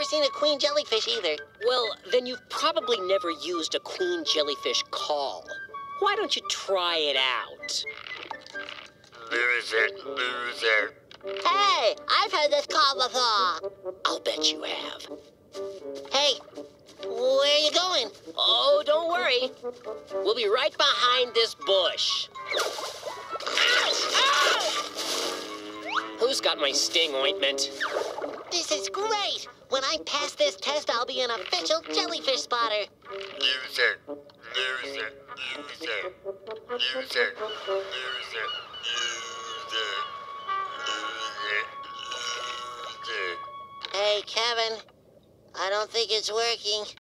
seen a queen jellyfish either. Well, then you've probably never used a queen jellyfish call. Why don't you try it out? Loser, loser. Hey, I've heard this call before. I'll bet you have. Hey, where are you going? Oh, don't worry. We'll be right behind this bush. Ow! Ow! Who's got my sting ointment? This is great. When I pass this test, I'll be an official jellyfish spotter. Loser, loser, loser, loser, loser, loser, loser. Hey, Kevin, I don't think it's working.